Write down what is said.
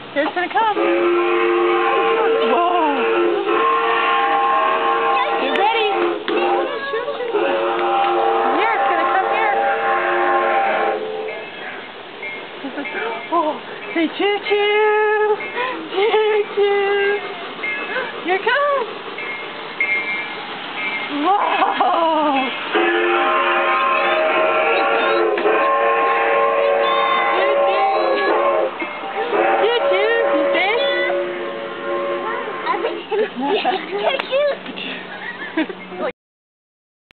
Here it's gonna come. Whoa. Get ready. Here, it's gonna come here. Oh, say choo-choo. Choo-choo. Here it comes. Whoa.